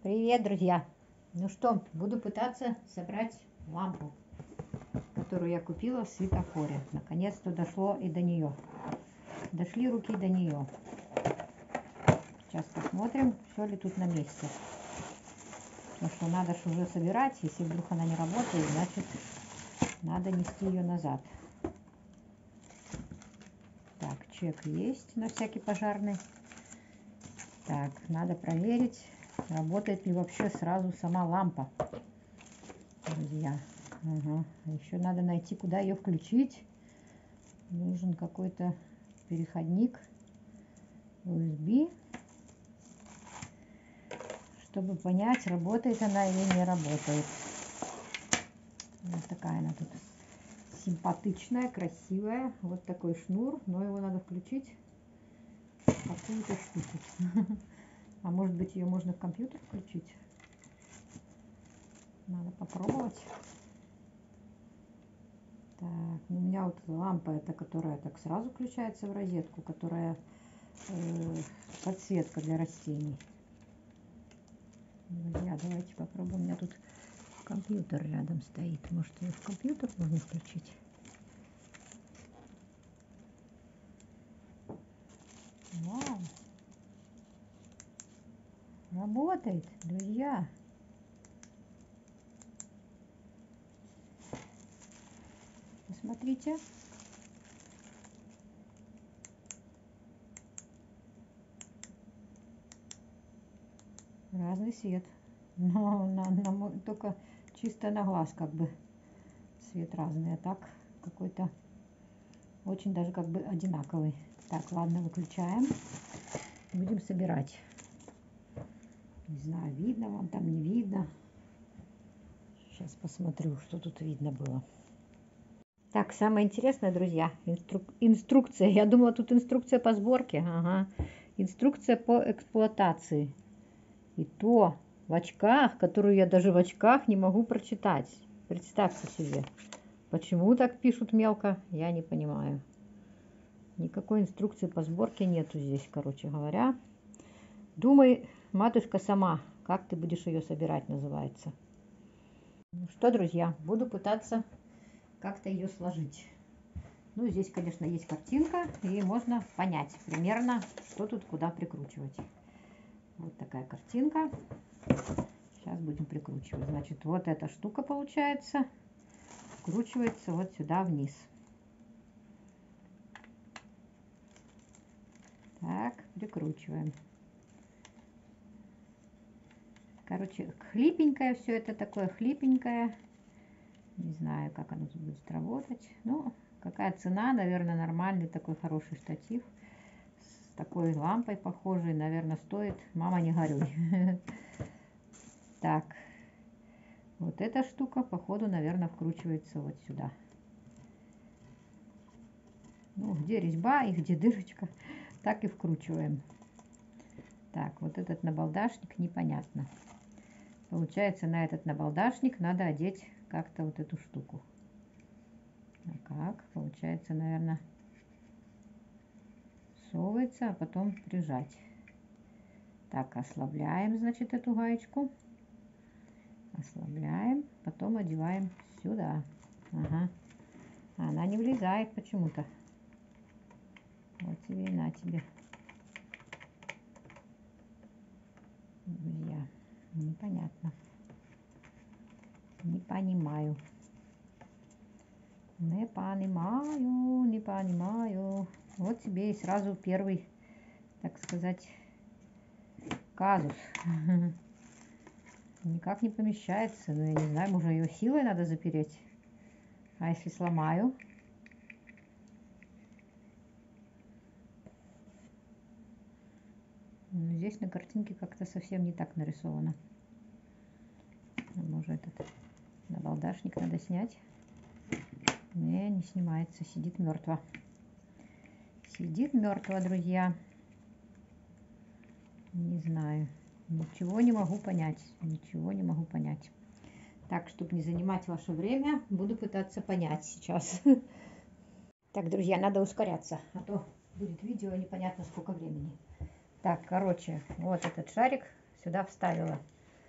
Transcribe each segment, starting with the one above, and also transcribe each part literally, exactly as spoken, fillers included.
Привет, друзья! Ну что, буду пытаться собрать лампу, которую я купила в светофоре. Наконец-то дошло и до нее. Дошли руки до нее. Сейчас посмотрим, все ли тут на месте. Потому что надо же уже собирать. Если вдруг она не работает, значит надо нести ее назад. Так, чек есть на всякий пожарный. Так, надо проверить, работает ли вообще сразу сама лампа, друзья. Ага. Еще надо найти, куда ее включить. Нужен какой-то переходник ю эс би, чтобы понять, работает она или не работает. Вот такая она тут симпатичная, красивая. Вот такой шнур, но его надо включить в какую-то штуку. А может быть, ее можно в компьютер включить? Надо попробовать. Так, у меня вот лампа, это которая так сразу включается в розетку, которая э, подсветка для растений. Друзья, давайте попробуем. У меня тут компьютер рядом стоит. Может, ее в компьютер можно включить? Вау! Работает, друзья! Посмотрите. Разный свет. Но на, на, только чисто на глаз как бы свет разный. А так какой-то очень даже как бы одинаковый. Так, ладно, выключаем. Будем собирать. Не знаю, видно вам там, не видно. Сейчас посмотрю, что тут видно было. Так, самое интересное, друзья, инструк... инструкция. Я думала, тут инструкция по сборке. Ага. Инструкция по эксплуатации. И то в очках, которую я даже в очках не могу прочитать. Представьте себе. Почему так пишут мелко, я не понимаю. Никакой инструкции по сборке нету здесь, короче говоря. Думай, матушка, сама, как ты будешь ее собирать, называется. Ну что, друзья, буду пытаться как-то ее сложить. Ну, здесь, конечно, есть картинка, и можно понять примерно, что тут куда прикручивать. Вот такая картинка. Сейчас будем прикручивать. Значит, вот эта штука получается, вкручивается вот сюда вниз. Так, прикручиваем. Короче, хлипенькое все это такое, хлипенькое. Не знаю, как оно тут будет работать. Ну, какая цена, наверное, нормальный такой хороший штатив. С такой лампой похожей, наверное, стоит. Мама, не горюй. Так, вот эта штука, походу, наверное, вкручивается вот сюда. Ну, где резьба и где дырочка, так и вкручиваем. Так, вот этот набалдашник непонятно. Получается, на этот набалдашник надо одеть как-то вот эту штуку. А как? Получается, наверное, совывается, а потом прижать. Так, ослабляем, значит, эту гаечку. Ослабляем, потом одеваем сюда. Ага. Она не влезает почему-то. Вот тебе и на тебе. Друзья, непонятно. Не понимаю. Не понимаю, не понимаю. Вот тебе и сразу первый, так сказать, казус. Никак не помещается. Ну, я не знаю, может, ее силой надо запереть. А если сломаю? Ну, здесь на картинке как-то совсем не так нарисовано. Может, этот набалдашник надо снять? Не, не снимается. Сидит мертво. Сидит мертво, друзья. Не знаю. Ничего не могу понять. Ничего не могу понять. Так, чтобы не занимать ваше время, буду пытаться понять сейчас. Так, друзья, надо ускоряться, а то будет видео непонятно сколько времени. Так, короче, вот этот шарик сюда вставила.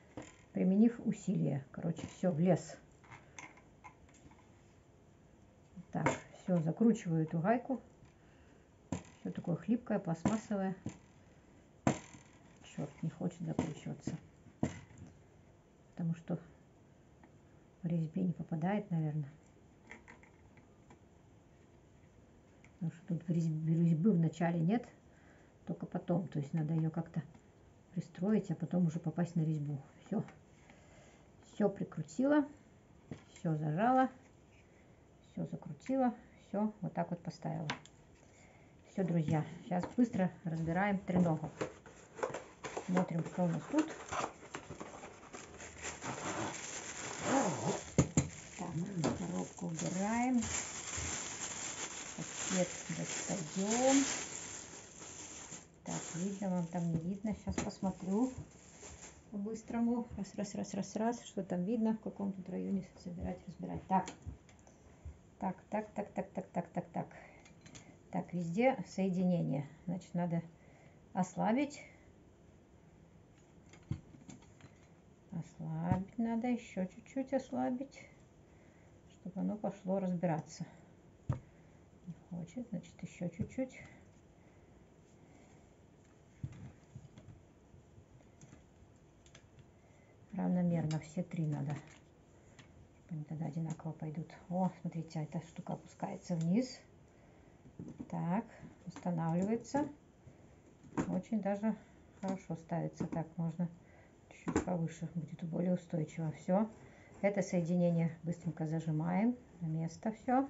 применив усилие. Короче, все, влез. Так, все, закручиваю эту гайку. Все такое хлипкое, пластмассовое. Черт, не хочет закручиваться. Потому что в резьбе не попадает, наверное. Потому что тут резьбы в начале нет, только потом. То есть надо ее как-то пристроить, а потом уже попасть на резьбу. Все. Все прикрутила. Все зажала. Все закрутила. Все вот так вот поставила. Все, друзья. Сейчас быстро разбираем треногу. Смотрим, что у нас тут. Так, коробку убираем. Пакет достаем. Так, видно вам там, не видно. Сейчас посмотрю по-быстрому. Раз, раз, раз, раз, раз. Что там видно, в каком тут районе собирать, разбирать. Так, так, так, так, так, так, так, так, так. Так, везде соединение. Значит, надо ослабить. Ослабить надо, еще чуть-чуть ослабить, чтобы оно пошло разбираться. Не хочет, значит, еще чуть-чуть. Равномерно все три надо. Они тогда одинаково пойдут. О, смотрите, эта штука опускается вниз. Так, устанавливается. Очень даже хорошо ставится. Так, можно чуть повыше, будет более устойчиво. Все. Это соединение быстренько зажимаем на место. Все.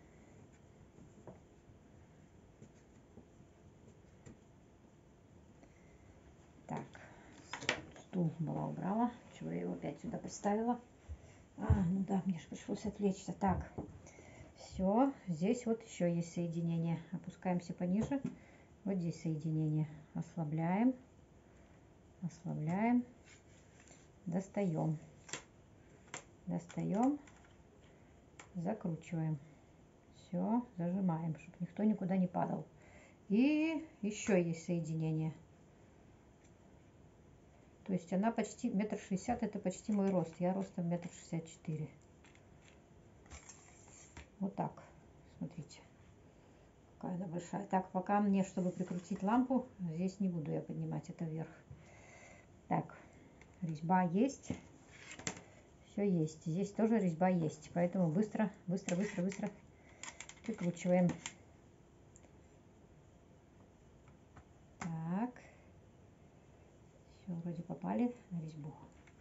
Так, стул была убрала. Чего я его опять сюда поставила? А, ну да, мне же пришлось отвлечься. Так, все. Здесь вот еще есть соединение. Опускаемся пониже. Вот здесь соединение. Ослабляем. Ослабляем. Достаем. Достаем. Закручиваем. Все, зажимаем, чтобы никто никуда не падал. И еще есть соединение. То есть она почти метр шестьдесят, это почти мой рост. Я ростом метр шестьдесят четыре. Вот так. Смотрите. Какая она большая. Так, пока мне, чтобы прикрутить лампу, здесь не буду я поднимать это вверх. Так, резьба есть. Все есть. Здесь тоже резьба есть. Поэтому быстро, быстро, быстро, быстро прикручиваем. Так. Все, вроде попали на резьбу.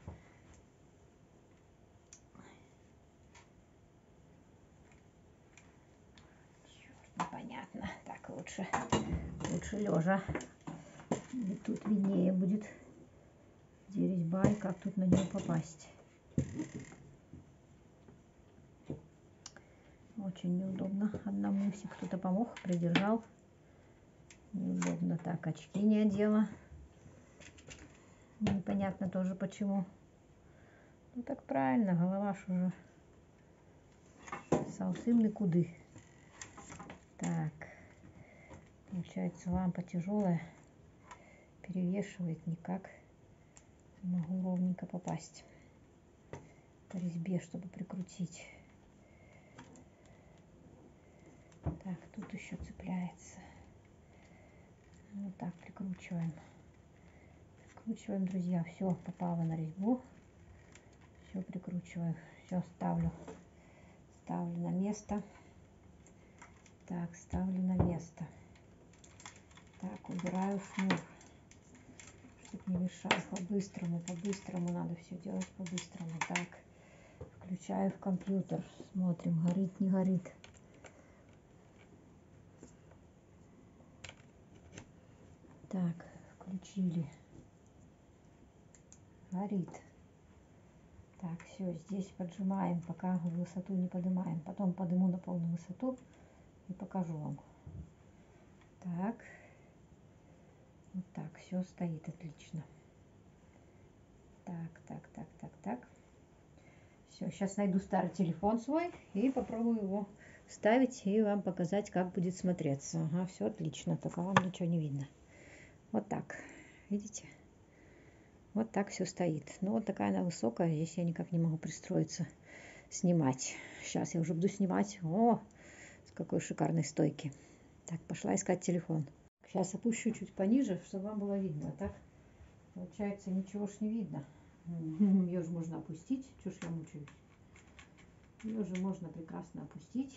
Черт, непонятно. Так, лучше, лучше лежа. И тут виднее будет, где резьба и как тут на нее попасть. Очень неудобно одному, если кто-то помог, придержал. Неудобно. Так, очки не одела. Непонятно тоже почему. Ну так правильно, голова ж уже совсем никуды. Так, получается, лампа тяжелая, перевешивает никак. Не могу ровненько попасть по резьбе, чтобы прикрутить. Так, тут еще цепляется. Вот так прикручиваем. Прикручиваем, друзья. Все, попало на резьбу. Все прикручиваю. Все, ставлю. Ставлю на место. Так, ставлю на место. Так, убираю шнур, чтобы не мешал. По-быстрому, по-быстрому надо все делать по-быстрому. Так, включаю в компьютер. Смотрим, горит, не горит. Так, включили. Горит. Так, все, здесь поджимаем, пока высоту не поднимаем. Потом подниму на полную высоту и покажу вам. Так. Вот так, все стоит отлично. Так, так, так, так, так. Все, сейчас найду старый телефон свой и попробую его вставить и вам показать, как будет смотреться. Ага, все отлично, только вам ничего не видно. Вот так, видите? Вот так все стоит. Ну, вот такая она высокая. Здесь я никак не могу пристроиться, снимать. Сейчас я уже буду снимать. О, с какой шикарной стойки. Так, пошла искать телефон. Сейчас опущу чуть пониже, чтобы вам было видно. А так, получается, ничего ж не видно. Ее же можно опустить. Чего ж я мучаюсь? Ее же можно прекрасно опустить.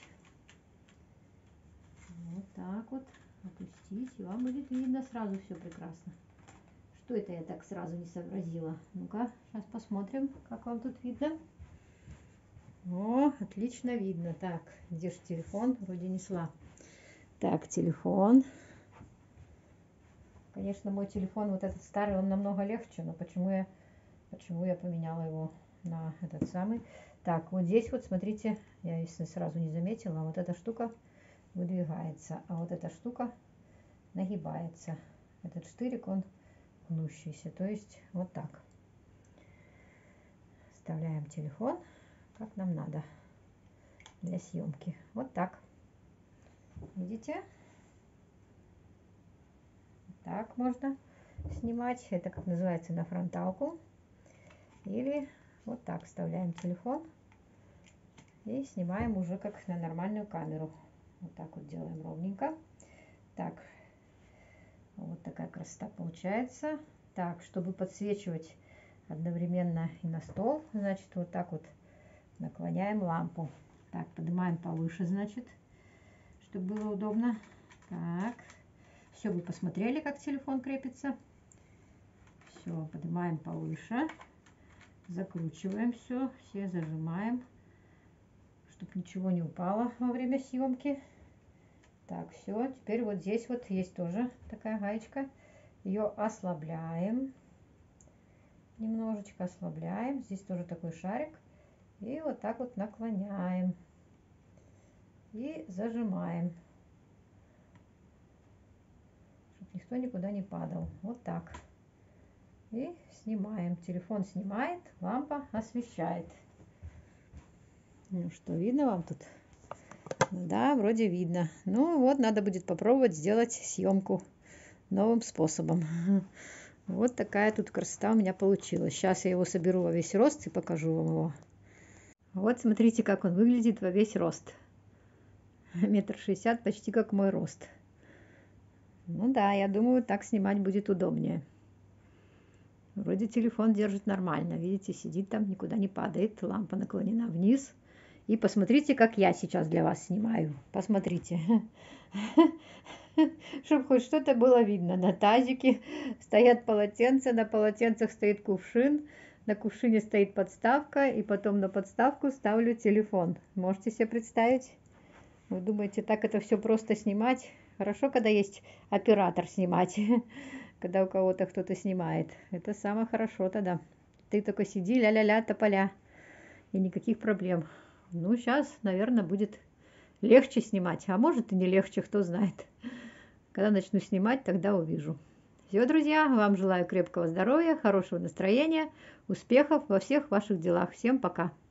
Вот так вот опустить. И вам будет видно сразу все прекрасно. Что это я так сразу не сообразила? Ну-ка, сейчас посмотрим, как вам тут видно. О, отлично видно. Так, где же телефон? Вроде несла. Так, телефон. Конечно, мой телефон, вот этот старый, он намного легче, но почему я, почему я поменяла его на этот самый? Так, вот здесь вот, смотрите, я если сразу не заметила, вот эта штука выдвигается, а вот эта штука нагибается. Этот штырик, он гнущийся, то есть вот так. Вставляем телефон, как нам надо для съемки. Вот так. Видите? Так можно снимать. Это как называется на фронталку. Или вот так вставляем телефон и снимаем уже как на нормальную камеру. Вот так вот делаем ровненько. Так, вот такая красота получается. Так, чтобы подсвечивать одновременно и на стол, значит, вот так вот наклоняем лампу. Так, поднимаем повыше, значит, чтобы было удобно. Так, все, вы посмотрели, как телефон крепится. Все, поднимаем повыше. Закручиваем все, все зажимаем, чтобы ничего не упало во время съемки. Так, все, теперь вот здесь вот есть тоже такая гаечка. Ее ослабляем. Немножечко ослабляем. Здесь тоже такой шарик. И вот так вот наклоняем. И зажимаем. Чтобы никто никуда не падал. Вот так. И снимаем. Телефон снимает, лампа освещает. Ну что, видно вам тут? Да, вроде видно. Ну вот, надо будет попробовать сделать съемку новым способом. Вот такая тут красота у меня получилась. Сейчас я его соберу во весь рост и покажу вам его. Вот смотрите, как он выглядит во весь рост. Метр шестьдесят, почти как мой рост. Ну да, я думаю, так снимать будет удобнее. Вроде телефон держит нормально. Видите, сидит там, никуда не падает. Лампа наклонена вниз. И посмотрите, как я сейчас для вас снимаю. Посмотрите. Чтобы хоть что-то было видно. На тазике стоят полотенца, на полотенцах стоит кувшин. На кувшине стоит подставка. И потом на подставку ставлю телефон. Можете себе представить? Вы думаете, так это все просто снимать? Хорошо, когда есть оператор снимать. Когда у кого-то кто-то снимает. Это самое хорошо тогда. Ты только сиди, ля-ля-ля, тополя. И никаких проблем. Ну, сейчас, наверное, будет легче снимать. А может и не легче, кто знает. Когда начну снимать, тогда увижу. Все, друзья, вам желаю крепкого здоровья, хорошего настроения, успехов во всех ваших делах. Всем пока.